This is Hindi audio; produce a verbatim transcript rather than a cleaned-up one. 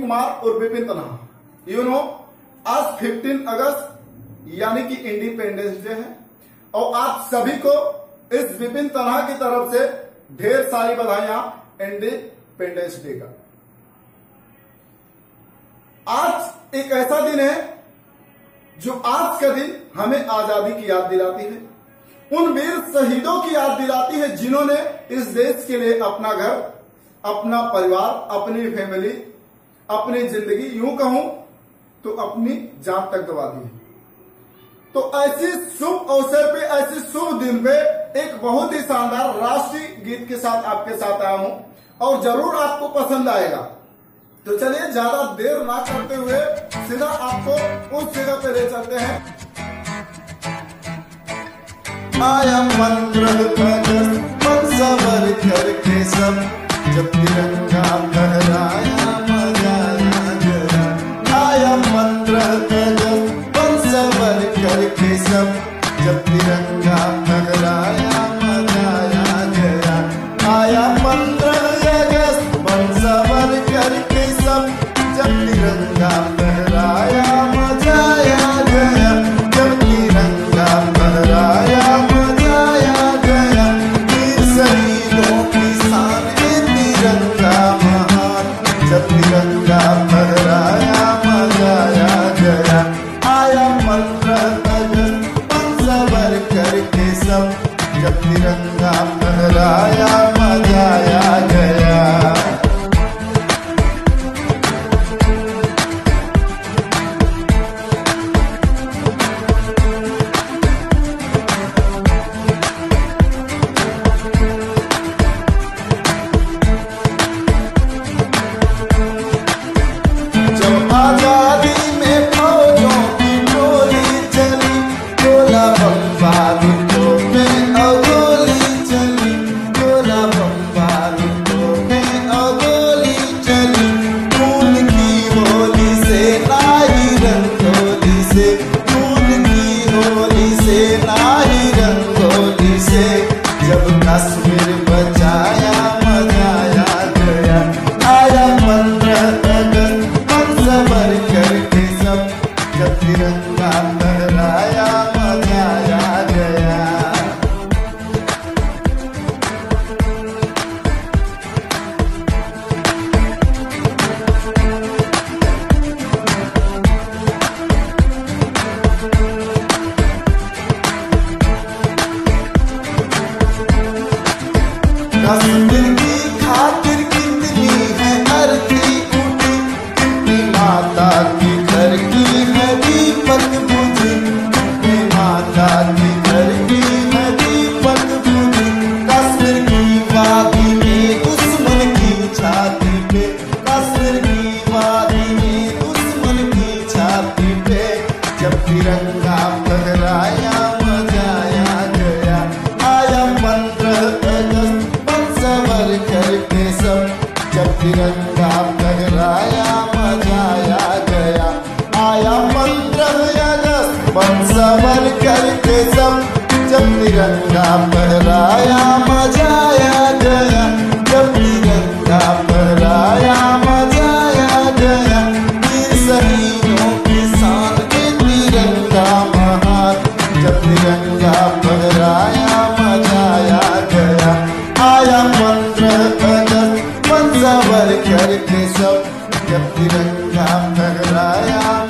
कुमार और विपिन तन्हा। यू नो आज पंद्रह अगस्त यानी कि इंडिपेंडेंस डे है और आप सभी को इस विपिन तन्हा की तरफ से ढेर सारी बधाइयां इंडिपेंडेंस डे का। आज एक ऐसा दिन है जो आज का दिन हमें आजादी की याद दिलाती है, उन वीर शहीदों की याद दिलाती है जिन्होंने इस देश के लिए अपना घर, अपना परिवार, अपनी फैमिली, अपनी जिंदगी, यूं कहूं तो अपनी जान तक गवा दी है। तो ऐसी शुभ अवसर पे, ऐसे शुभ दिन पे एक बहुत ही शानदार राष्ट्रीय गीत के साथ आपके साथ आया हूं और जरूर आपको पसंद आएगा। तो चलिए ज्यादा देर ना करते हुए सीधा आपको उस जगह पे ले चलते हैं। आया पंद्रह अगस्त मन सवर करके सब, जब तिरंगा फहराया मजा आ गया। आया पंद्रह अगस्त मन सवर करके सब, जब तिरंगा फहराया मजा आ गया। आया पंद्रह अगस्त मन सवर करके सब, जब तिरंगा फहराया मजा आ गया। जब तिरंगा फहराया मजा आ गया। वीर शहीदों की शान में तिरंगा महान, जब तिरंगा फहराया मजा आ गया। आया पंद्रह अगस्त मन सवर करके सब, जब तिरंगा फहराया मजा आ गया। आजादी में फौजों की टोली चली, गोला बम्बारों में अगोली चली, गोला बम्बारों में अगोली चली। खून की होली से नाही रंगोली से, खून की होली से नाही रंगोली से, जब कश्मीर बचाया मजा आ गया। आया पंद्रह अगस्त सवर करके सब, जब तिरंगा फहराया मजा आ गया। कश्मीर की खातिर कितनी है अर्थी उठी, कितनी माता की घर की है दीपक बुझी, कितनी माता की घर की है दीपक बुझी। कश्मीर की वादी में दुश्मन की छाती पे, कश्मीर की वादी में दुश्मन की छाती पे, जब तिरंगा फहराया मजा आ गया। आया पंद्रह अगस्त मन सवर करके सब, जब तिरंगा फहराया मजा आ गया। आया पंद्रह अगस्त मन सवर करके सब, जब तिरंगा फहराया मजा आ गया। जब तिरंगा फहराया मजा आ गया। वीर शहीदों की शान में तिरंगा महान, जब तिरंगा फहराया मजा आ गया। आया पंद्रह अगस्त मन सवर करके सब, जब तिरंगा फहराया